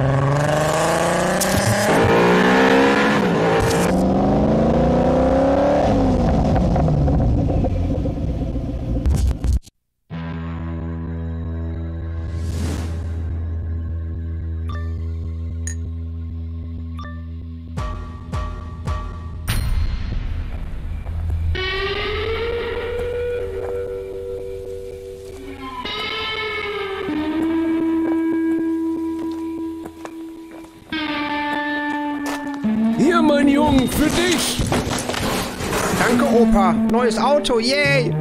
Hier, mein Junge, für dich! Danke, Opa. Neues Auto, yay!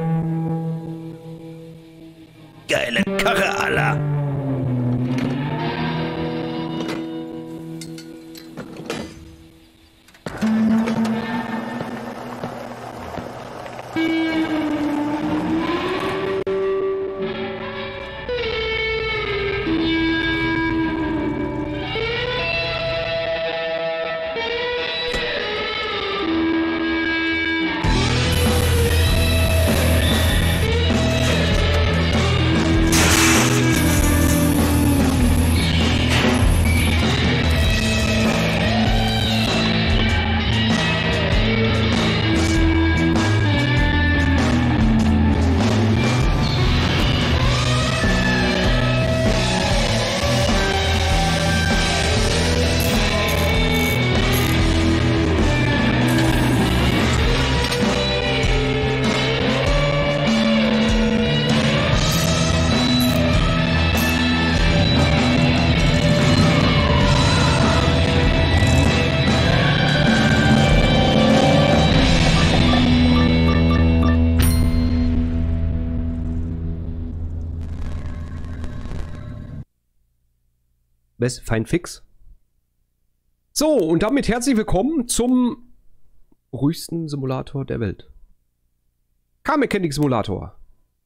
Geile Karre, Alter. Fein fix. So, und damit herzlich willkommen zum ruhigsten Simulator der Welt. Car Mechanic Simulator.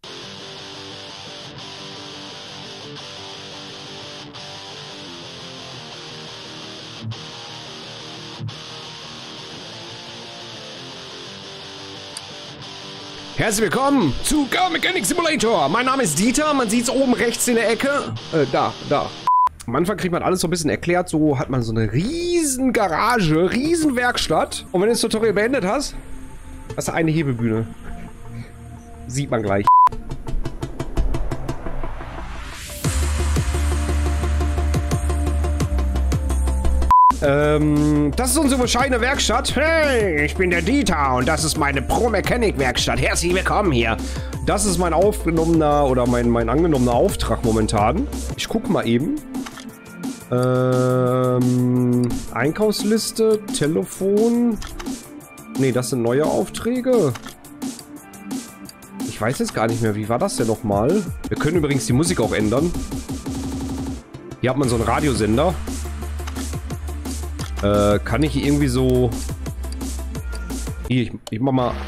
Herzlich willkommen zu Car Mechanic Simulator. Mein Name ist Dieter, man sieht es oben rechts in der Ecke. Da. Am Anfang kriegt man alles so ein bisschen erklärt, so hat man so eine riesen Garage, riesen Werkstatt. Und wenn du das Tutorial beendet hast, hast du eine Hebebühne. Sieht man gleich. Das ist unsere bescheidene Werkstatt. Hey, ich bin der Dieter und das ist meine Pro-Mechanic-Werkstatt. Herzlich willkommen hier. Das ist mein aufgenommener oder mein angenommener Auftrag momentan. Ich gucke mal eben. Einkaufsliste, Telefon. Ne, das sind neue Aufträge. Ich weiß jetzt gar nicht mehr, wie war das denn nochmal? Wir können übrigens die Musik auch ändern. Hier hat man so einen Radiosender. Kann ich irgendwie so... Hier, ich mach mal...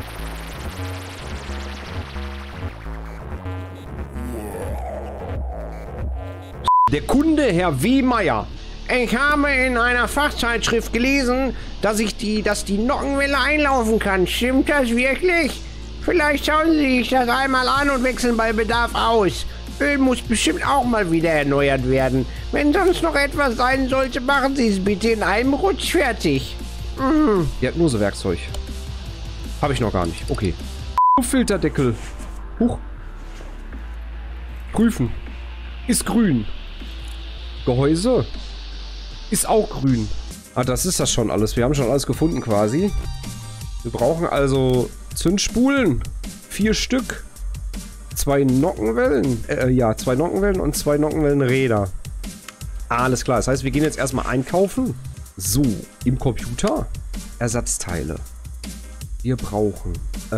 Der Kunde, Herr W. Meier. Ich habe in einer Fachzeitschrift gelesen, dass die Nockenwelle einlaufen kann. Stimmt das wirklich? Vielleicht schauen Sie sich das einmal an und wechseln bei Bedarf aus. Öl muss bestimmt auch mal wieder erneuert werden. Wenn sonst noch etwas sein sollte, machen Sie es bitte in einem Rutsch fertig. Diagnosewerkzeug. Habe ich noch gar nicht. Okay. Luftfilterdeckel. Huch. Prüfen. Ist grün. Gehäuse. Ist auch grün. Ah, das ist das schon alles. Wir haben schon alles gefunden quasi. Wir brauchen also Zündspulen. 4 Stück. 2 Nockenwellen. 2 Nockenwellen und 2 Nockenwellenräder. Alles klar. Das heißt, wir gehen jetzt erstmal einkaufen. So, im Computer. Ersatzteile. Wir brauchen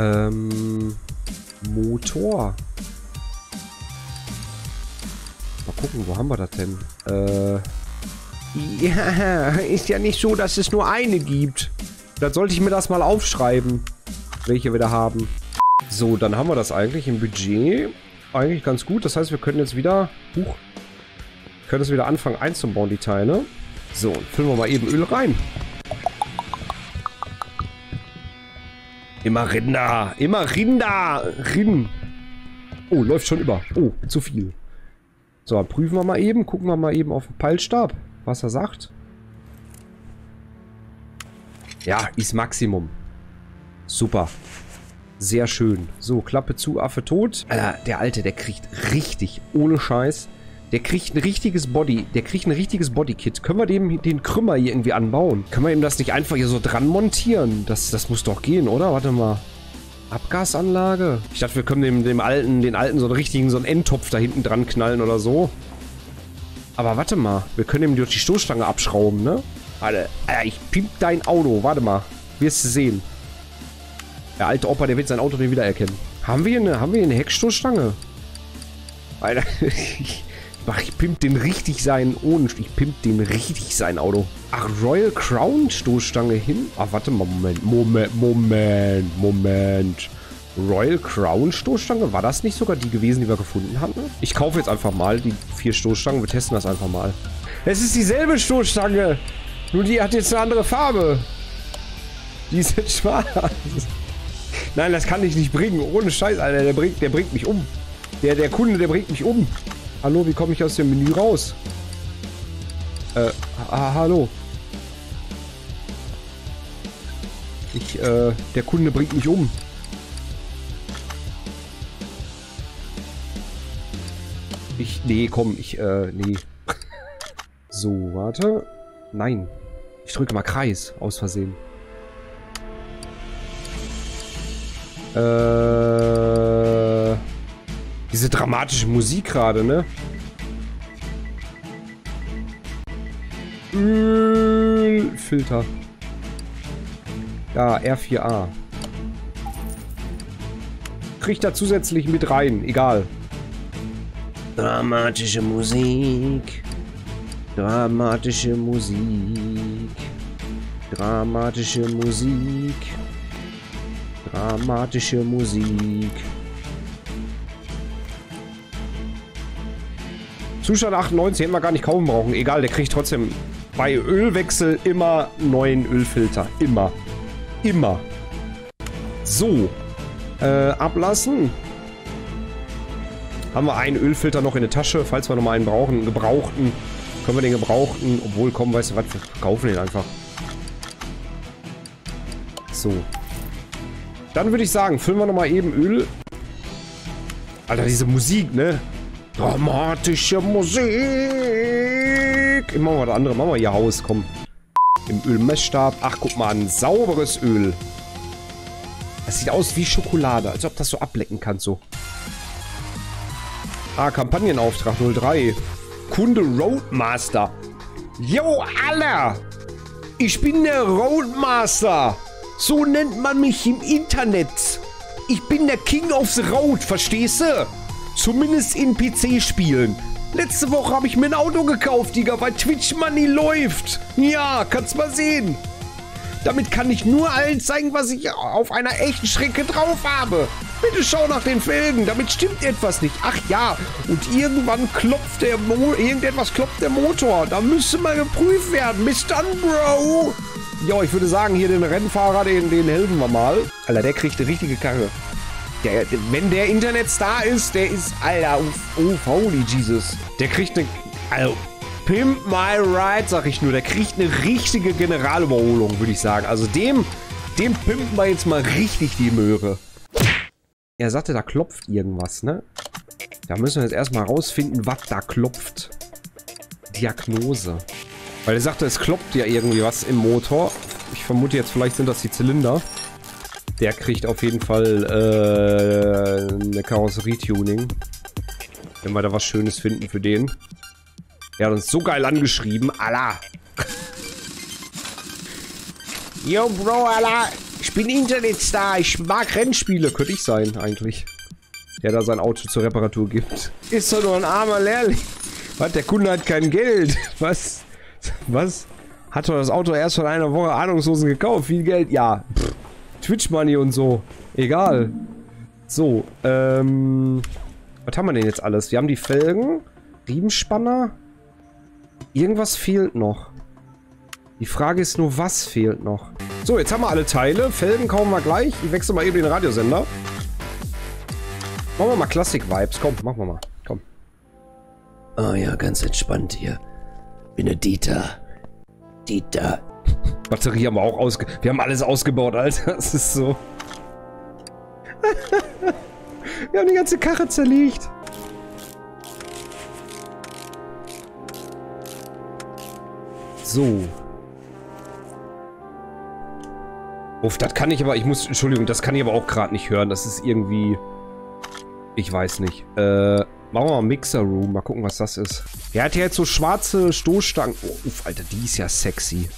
Motor. Mal gucken, wo haben wir das denn? Ja, ist ja nicht so, dass es nur eine gibt. Dann sollte ich mir das mal aufschreiben, welche wir da haben. So, dann haben wir das eigentlich im Budget. Eigentlich ganz gut. Das heißt, wir können jetzt wieder... können es wieder anfangen einzubauen, die Teile. So, füllen wir mal eben Öl rein. Immer Rinder. Immer Rinder. Rind. Oh, läuft schon über. Oh, zu viel. So, dann prüfen wir mal eben. Gucken wir mal eben auf den Peilstab, was er sagt. Ja, ist Maximum. Super. Sehr schön. So, Klappe zu, Affe tot. Alter, der Alte, der kriegt richtig, ohne Scheiß. Der kriegt ein richtiges Bodykit. Können wir dem den Krümmer hier irgendwie anbauen? Können wir ihm das nicht einfach hier so dran montieren? Das muss doch gehen, oder? Warte mal. Abgasanlage? Ich dachte, wir können den Alten so einen richtigen, so einen Endtopf da hinten dran knallen oder so. Aber warte mal. Wir können ihm durch die Stoßstange abschrauben, ne? Alter, ich pimp dein Auto. Warte mal. Wirst du sehen. Der alte Opa, der wird sein Auto nicht wiedererkennen. Haben wir hier eine Heckstoßstange? Alter, ich pimp den richtig sein Auto. Ach, Royal Crown Stoßstange hin? Ah, warte mal, Moment. Royal Crown Stoßstange? War das nicht sogar die gewesen, die wir gefunden hatten? Ich kaufe jetzt einfach mal die 4 Stoßstangen. Wir testen das einfach mal. Es ist dieselbe Stoßstange. Nur die hat jetzt eine andere Farbe. Die ist jetzt schwarz. Nein, das kann ich nicht bringen. Ohne Scheiß, Alter. Der bringt mich um. Der Kunde, der bringt mich um. Hallo, wie komme ich aus dem Menü raus? Hallo. Der Kunde bringt mich um. Nee. So, warte. Nein. Ich drücke mal Kreis, aus Versehen. Diese dramatische Musik gerade, ne? Ölfilter. Ja, R4A. Kriegt da zusätzlich mit rein, egal. Dramatische Musik. Dramatische Musik. Dramatische Musik. Dramatische Musik. Zustand 98 hätten wir gar nicht kaufen brauchen. Egal, der kriegt trotzdem bei Ölwechsel immer neuen Ölfilter. Immer. Immer. So. Ablassen. Haben wir einen Ölfilter noch in der Tasche, falls wir nochmal einen brauchen. Einen gebrauchten. Können wir den gebrauchten. Obwohl, komm, weißt du was, wir kaufen den einfach. So. Dann würde ich sagen, füllen wir nochmal eben Öl. Alter, diese Musik, ne? Dramatische Musik. Machen wir das andere. Machen wir hier Haus, komm. Im Ölmessstab. Ach, guck mal an. Sauberes Öl. Das sieht aus wie Schokolade. Als ob das so ablecken kann, so. Ah, Kampagnenauftrag 03. Kunde Roadmaster. Yo, Alter. Ich bin der Roadmaster. So nennt man mich im Internet. Ich bin der King of the Road, verstehst du? Zumindest in PC-Spielen. Letzte Woche habe ich mir ein Auto gekauft, Digga, weil Twitch Money läuft. Ja, kannst mal sehen. Damit kann ich nur allen zeigen, was ich auf einer echten Strecke drauf habe. Bitte schau nach den Felgen, damit stimmt etwas nicht. Ach ja, und irgendwann klopft irgendetwas klopft der Motor. Da müsste mal geprüft werden. Bis dann, Bro. Ja, ich würde sagen, hier den Rennfahrer, den helfen wir mal. Alter, der kriegt eine richtige Karre. Wenn der Internetstar ist, der ist, Alter, holy Jesus. Der kriegt eine, also, Pimp my ride, sag ich nur. Der kriegt eine richtige Generalüberholung, würde ich sagen. Also dem pimpen wir jetzt mal richtig die Möhre. Er sagte, da klopft irgendwas, ne? Da müssen wir jetzt erstmal rausfinden, was da klopft. Diagnose. Weil er sagte, es klopft ja irgendwie was im Motor. Ich vermute jetzt, vielleicht sind das die Zylinder. Der kriegt auf jeden Fall eine Karosserie-Tuning. Wenn wir da was Schönes finden für den. Er hat uns so geil angeschrieben. Allah. Yo, Bro, Allah. Ich bin Internetstar. Ich mag Rennspiele. Könnte ich sein, eigentlich. Der da sein Auto zur Reparatur gibt. Ist doch nur ein armer Lehrling. Was? Der Kunde hat kein Geld. Was? Was? Hat doch das Auto erst von einer Woche Ahnungslosen gekauft. Viel Geld? Ja. Pff. Twitch Money und so. Egal. So, was haben wir denn jetzt alles? Wir haben die Felgen. Riebenspanner. Irgendwas fehlt noch. Die Frage ist nur, was fehlt noch? So, jetzt haben wir alle Teile. Felgen kaufen wir gleich. Ich wechsle mal eben den Radiosender. Machen wir mal Classic Vibes. Komm, machen wir mal. Komm. Oh ja, ganz entspannt hier. Bin der Dieter. Dieter. Batterie haben wir auch wir haben alles ausgebaut, Alter. Das ist so. Wir haben die ganze Karre zerlegt. So. Uff, das kann ich aber, Entschuldigung, das kann ich aber auch gerade nicht hören. Das ist irgendwie, ich weiß nicht. Machen wir mal Mixer Room, mal gucken, was das ist. Der hat ja jetzt so schwarze Stoßstangen. Oh, uff, Alter, die ist ja sexy.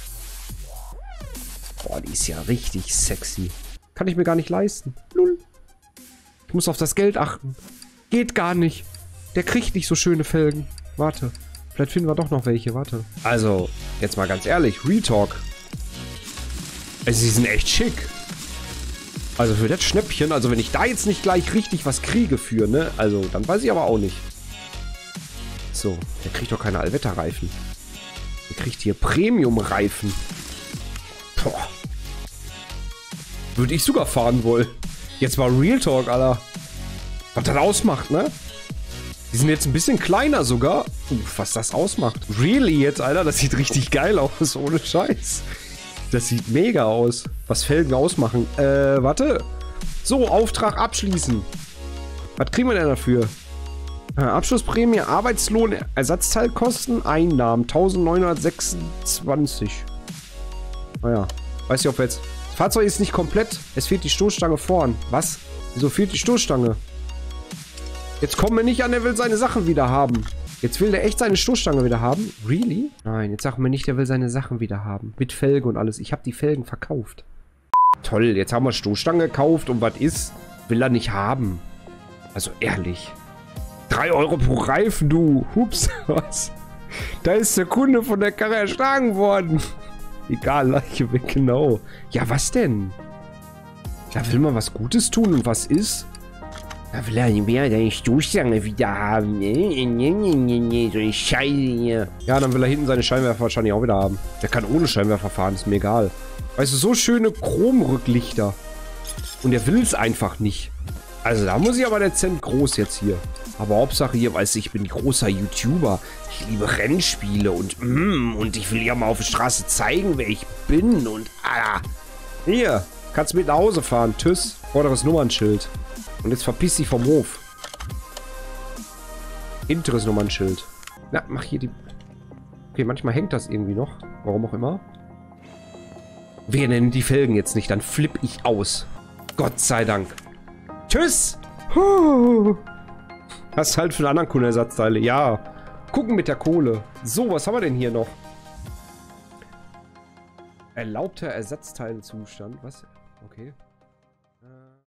Boah, die ist ja richtig sexy. Kann ich mir gar nicht leisten. Null. Ich muss auf das Geld achten. Geht gar nicht. Der kriegt nicht so schöne Felgen. Warte. Vielleicht finden wir doch noch welche. Warte. Also, jetzt mal ganz ehrlich. Real Talk. Also, sie sind echt schick. Also, für das Schnäppchen. Also, wenn ich da jetzt nicht gleich richtig was kriege für, ne? Also, dann weiß ich aber auch nicht. So. Der kriegt doch keine Allwetterreifen. Der kriegt hier Premium-Reifen. Boah. Würde ich sogar fahren wollen. Jetzt mal Real Talk, Alter. Was das ausmacht, ne? Die sind jetzt ein bisschen kleiner sogar. Was das ausmacht. Really jetzt, Alter? Das sieht richtig geil aus. Ohne Scheiß. Das sieht mega aus. Was Felgen ausmachen. Warte. So, Auftrag abschließen. Was kriegen wir denn dafür? Abschlussprämie, Arbeitslohn, Ersatzteilkosten, Einnahmen. 1926. Naja. Weiß ich, ob wir jetzt... Das Fahrzeug ist nicht komplett. Es fehlt die Stoßstange vorn. Was? Wieso fehlt die Stoßstange? Jetzt kommen wir nicht an, der will seine Sachen wieder haben. Jetzt will der echt seine Stoßstange wieder haben. Really? Nein, jetzt sagen wir nicht, der will seine Sachen wieder haben. Mit Felge und alles. Ich habe die Felgen verkauft. Toll, jetzt haben wir Stoßstange gekauft und was ist? Will er nicht haben. Also ehrlich. 3 Euro pro Reifen, du. Hups, was? Da ist der Kunde von der Karre erschlagen worden. Egal, Leiche weg, genau. Ja, was denn? Da will man was Gutes tun und was ist? Da will er mehr deine Stoßstange wieder haben. So eine Scheiße hier. Ja, dann will er hinten seine Scheinwerfer wahrscheinlich auch wieder haben. Der kann ohne Scheinwerfer fahren, ist mir egal. Weißt du, so schöne Chromrücklichter. Und er will es einfach nicht. Also da muss ich aber dezent groß jetzt hier. Aber Hauptsache hier, weißt du, ich bin großer YouTuber. Ich liebe Rennspiele und ich will ja mal auf der Straße zeigen, wer ich bin. Und hier, kannst mit nach Hause fahren. Tschüss. Vorderes Nummernschild. Und jetzt verpiss dich vom Hof. Hinteres Nummernschild. Na, mach hier die... Okay, manchmal hängt das irgendwie noch. Warum auch immer. Wir nennen die Felgen jetzt nicht, dann flipp ich aus. Gott sei Dank. Tschüss! Hast halt für einen anderen Kunden Ersatzteile. Ja. Gucken mit der Kohle. So, was haben wir denn hier noch? Erlaubter Ersatzteilezustand. Was? Okay.